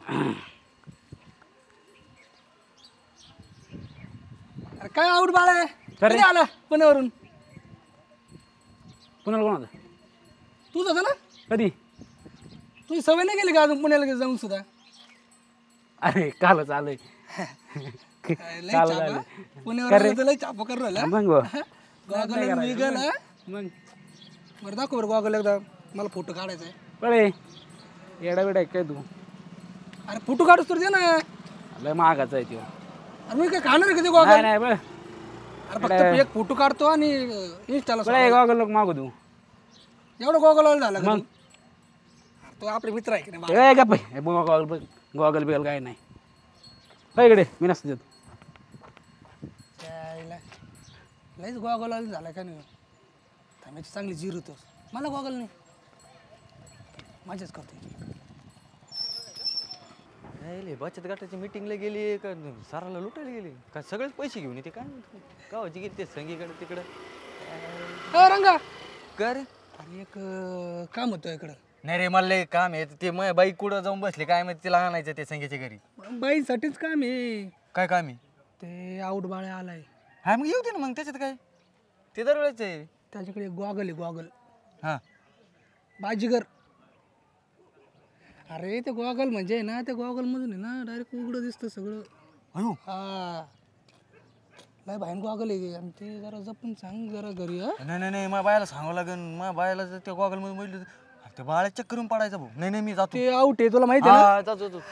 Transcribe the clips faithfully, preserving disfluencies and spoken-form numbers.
अरे काय आऊट बाळ आहे कधी आला पुण्यावरून पुण्याला कोण होता तूच होता ना कधी तुझी सवय नाही गेली का अजून पुण्याला जाऊन सुद्धा अरे कालच आलोय लय काल चाप, झालं. हा? पुण्यावर लय चाप कर राहिला मग गो. गॉगल निघाल मग बरं दाखव बरं गॉगल एकदा मला फोटो काढायचा आहे पळे येडा बिडा काय तू अरे फोटो काढूस तर दे ना लय महागाचा आहे तो अरे मी काय खाणार आहे का ते नाही गॉगल नाही बळ अरे फक्त एक फोटो काढतो आणि इंस्टाला बळे गॉगल लोक मागू तू एवढं गॉगल झाला का तू? तो आपले मित्र आहे की नाही ए गप्प गॉगल गॉगल बिगल काय नाही काय इकडे मी नसतो देत त्याला लयच गॉगल झाला का नाही थांबायची चांगली जीर होतोस मला गॉगल नाही माझ्याच करतो नाही बचत गटाची मीटिंगला गेली का साराला लुटायला गेली का सगळेच पैसे घेऊन येते काय गावाची गेली ते संगीकडे तिकडं अ रंगा का रे अरे एक अं, काम होतं इकडं नाही रे मला लय काम आहे ते मग बाई कुठं जाऊन बसले काय माहिती तिला आणायचं ते संगीच्या घरी बाईसाठीच काम आहे काय काम आहे ते आऊट बाळे आलाय हा मग येऊ दे ना मग त्याच्यात काय ते दरवेळेच आहे त्याच्याकडे गॉगल आहे गॉगल हां बाजीगर अरे ते गॉगल म्हणजे ना त्या गॉगल मधून आहे ना डायरेक्ट उघडं दिसतं सगळं अयो हा लय भाईन गॉगल आहे आणि ते जरा जपून सांग जरा घरी हा नाही नाही नाही माझ्या बायाला सांगावं लागेल माझ्या बायाला जर त्या गॉगलमध्ये म्हटलं ते बाळा चेक करून पडायचं भाऊ नाही नाही मी जातो ते आऊट आहे तुला माहिती आहे ना हा जातो जातो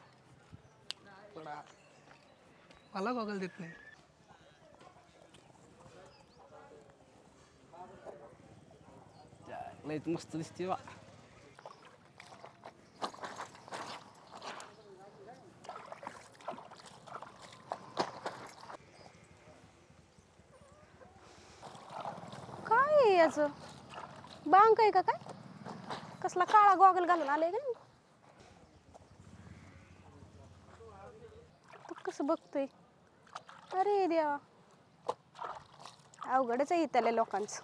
मला गॉगल देत नाही लय मस्त दिसते बा काय आहे याचं बांक आहे का काय कसला काळा गॉगल घालून आलाय का तू कसं बघतोय अरे देवा अवघडच आहे इथल्या लोकांचं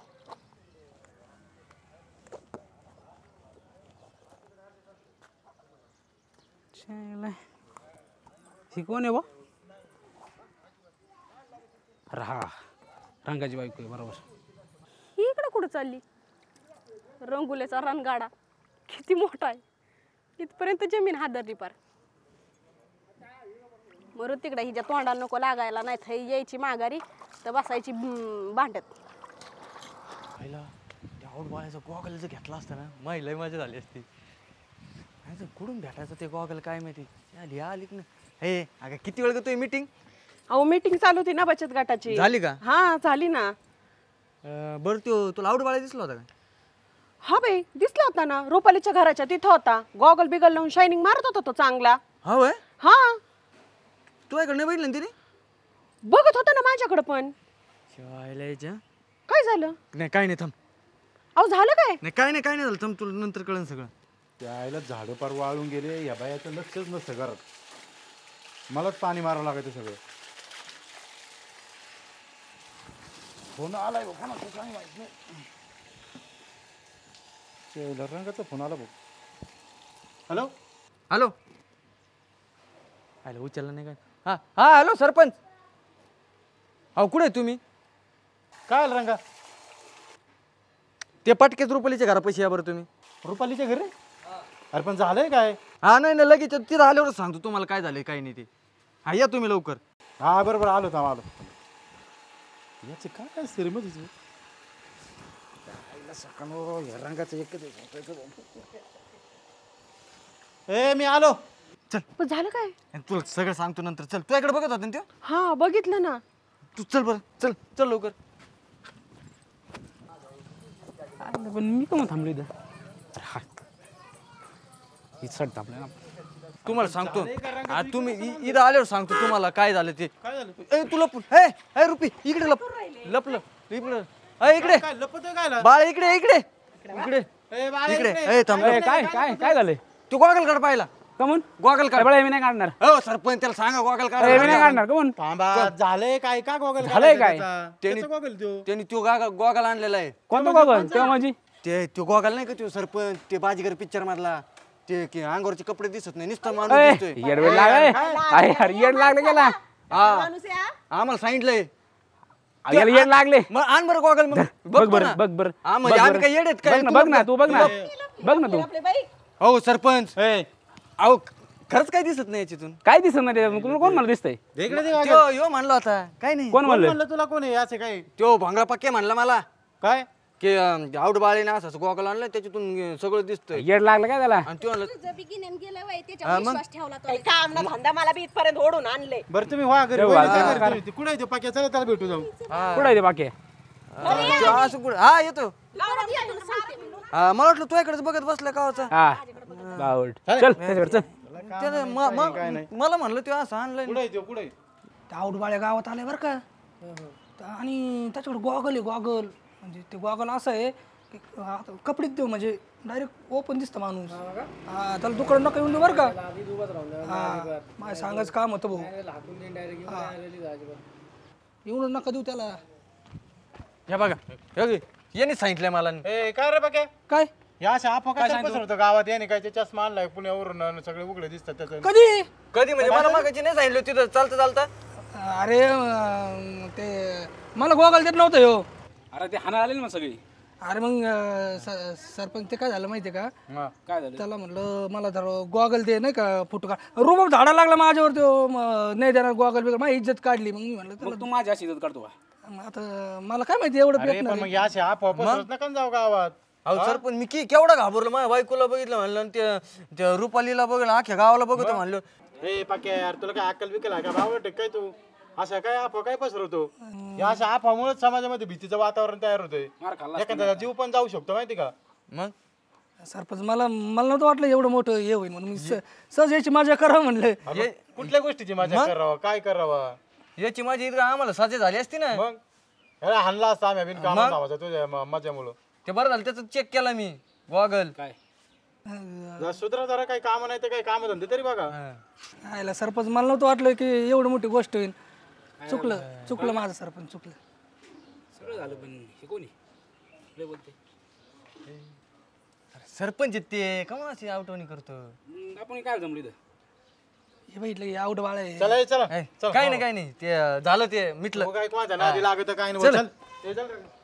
ही कोण आहे बा अरे हा रंगाची बायको आहे बरोबर ही इकडे कुठं चालली रंगुल्याचा रणगाडा किती मोठा आहे इथपर्यंत जमीन हादरली पार मरू तिकडे हिच्या तोंडाला नको लागायला नाही तर यायची माघारी तर बसायची हम्म, भांडत पहिला त्या आऊट बाळाचा गॉगल जर घेतला असता ना महिला मजा झाली असती नाही तर कुठून भेटायचं ते गॉगल काय माहिती आली आली की नाही हे अगं किती वेळ करतोय मीटिंग अहो मीटिंग चालू होती ना बचत गटाची झाली का हा झाली ना अं, बरं तो तुला आऊट बाळा दिसला होता का हा बाई दिसला होता ना रुपालीच्या घराच्या तिथं होता गॉगल बिगल लावून शायनिंग मारत होता तो चांगला हा वय हा तुझ्याकडे नाही बघितलं ना तिने बघत होता ना माझ्याकडे पण शिवायला यायच्या काय झालं नाही काय नाही थांब अहो झालं काय नाही काय नाही काय नाही झालं थांब तुला नंतर कळन सगळं त्याला झाडं पार वाळून गेले या बायाचं लक्षच नसतं घरात मलाच पाणी मारावं लागायचं सगळं फोन आलाय बघ कोणाचा काय माहित नाही रंगाचा फोन आला बघ हॅलो हॅलो हॅलो उचलला नाही काय हा हा हॅलो सरपंच अहो कुठे आहे तुम्ही काय आलं रंगा ते पटकेच रुपालीच्या घरापाशी या बरं तुम्ही रुपालीच्या घरी अरे पण झालंय काय हा नाही नाही लगेच तिथं आल्यावरच सांगतो तुम्हाला काय झालंय काय नाही ते हा या तुम्ही लवकर हा बरोबर आलो थांब आलो याचे काय काय सिरमच सकाळ या रंगाचं एकच ए मी आलो चल पण झालं काय आणि तुला सगळं सांगतो नंतर चल तुझ्याकडे बघत होता ना त्यो हा बघितलं ना तू चल बरं चल चल लवकर पण मी का मग थांबलो इथं हा ही चढ आपल्याला तुम्हाला सांगतो आ, तुम्ही इ- इथं आल्यावर सांगतो तुम्हाला काय झालं ते ए तू लप हे हे रुपी इकडे लप लप लप इकडे ए इकडे बाळ इकडे इकडे इकडे इकडे ए थांब ए, काय काय काय झालंय तू गॉगल काढ पाहिला कमून गॉगल काढ बळे मी नाही काढणार हो सरपंच त्याला सांगा गॉगल काढ ए, मी नाही काढणार कमून थांबा झालंय काय का गॉगल झालंय काय त्यांनी गॉगल देऊ त्यांनी तो गॉगल आणलेला आहे कोणतं गॉगल तेव्हा माझी ते तो गॉगल नाही का तो सरपंच ते बाजीगर पिक्चर मधला ते की अंगावरचे कपडे दिसत नाही नुसतं माणूस दिसतोय येडवेड लागले अरे यार येड लागले गेला हा आम्हाला सांगितलंय याला येड लागले मग आण बरं गॉगल मग बघ बरं बघ बरं हा म्हणजे आम्ही काय येडेत काय बघ ना बघ ना तू बघ ना बघ ना तू हो सरपंच ए, अहो खरंच काय दिसत नाही याच्यातून काय दिसत नाही तुला कोण मला दिसतंय इकडे दे त्यो यो म्हणला होता काय नाही कोण म्हणलं म्हणलं तुला कोण आहे असं काय त्यो भोंगळा पक्के म्हणला मला काय की आऊट बाळे ना असं गॉगल आणलं त्याच्यातून सगळं दिसतंय येड लागलं काय त्याला आणि त्यो म्हणलं तुझं बी गिन्यान गेलं बाई, त्याच्यावर विश्वास ठेवला तो. काम ना धंदा मला बी इथपर्यंत ओढून आणले. बरं तुम्ही व्हा घरी ठेव वहिनी, बाजूला. काय करते? कुठे आहे ते पाक्या चला त्याला भेटू जाऊ कुठं आहे ते बाकी त्यो असं कुठं हा येतो परत या तुला सांगते मी. हा, मला वाटलं तुझ्याकडेच बघत बसला कावाचा हा बावड चल त्याच्यावर चल त्यानं म- म- मला म्हणलं त्यो असं आणलंय कुठे आहे ते कुठे आहे? त्या औडबाळ्या गावात आले बरं का तर आणि त्याच्याकडे गॉगल आहे गॉगल म्हणजे ते गॉगल असं आहे की आता कपडेत देऊ म्हणजे डायरेक्ट ओपन दिसतं माणूस हा त्याला दुकान नका येऊन देऊ बरं का हा माझ्या सांगायचं काम होतं भाऊ हा. येऊन नका देऊ त्याला हे बघा हे बघ, यांनी सांगितलंय मला ए काय रे पाक्या काय या अशा आपा काय पसरवतो गावात याने काय ते चष्मा आणलाय पुण्यावरून आणि सगळे उघडे दिसतात त्याचं कधी कधी म्हणजे मला मागायची नाही सांगितलं तिथं चालता चालता अरे अं, ते मला गॉगल देत नव्हतं ह्यो अरे ते हाना आले ना सगळी अरे मग अं, स- सरपंच ते काय झालं माहितीये का हा. काय झालं त्याला म्हणलं मला जर गॉगल दे नाही का फोटो काढ रुबाब झाडा लागला माझ्यावर तो म, नाही देणार गॉगल बिगल माझी इज्जत काढली मग मी म्हणलं त्याला मग तू माझ्या अशी इज्जत काढतो का मग आता मला काय माहिती एवढं अरे भेटणार पण मग या अशा आपा पसरत नका ना जाऊ गावात अहो सर पण मी की केवढा घाबरलो माझ्या बायकोला बघितलं म्हणलं आणि त्या त्या रुपालीला बघितलं अख्ख्या गावाला बघतो म्हणलं ए पाक्या यार तुला काय अक्कल बिकल आहे का भावट काय तू अशा काय आपा काय पसरवतो या अशा आपामुळेच समाजामध्ये भीतीचं वातावरण तयार होतंय मार खाल्ला एखाद्याचा जीव पण जाऊ शकतो माहिती का मग सरपंच मला मला नव्हतं वाटलं एवढं मोठं हे होईल म्हणून मी स- सहज याची मजा करावं म्हणलं आपण कुठल्या गोष्टीची मजा करावा काय करावा याची माझी इतकं आम्हाला साजे झाली असती ना मग ह्याला हाणला असता आम्ही बिन कामा धावाचा तुझ्या म- मजामुळं ते बरं झालं त्याचं चेक केला मी गॉगल काय जरा सुधरा जरा काही काम नाही तर काही काम धंदे तरी बघा आयला सरपंच मला नव्हतं वाटलं की एवढं मोठी गोष्ट होईल चुकलं चुकलं माझं सरपंच चुकलं सगळं झालं पण हे कोणी लय बोलते सरपंच आहेत ते कमा अशी आउटवणी करतो मग आपण काय जमलं इथं हे बघितलं की आवड बाळ आहे चला ए, चला काय नाही काय नाही ते झालं ते मिटलं काय कोणाच्या नादी लागत काय नाही चल ए, चल रे.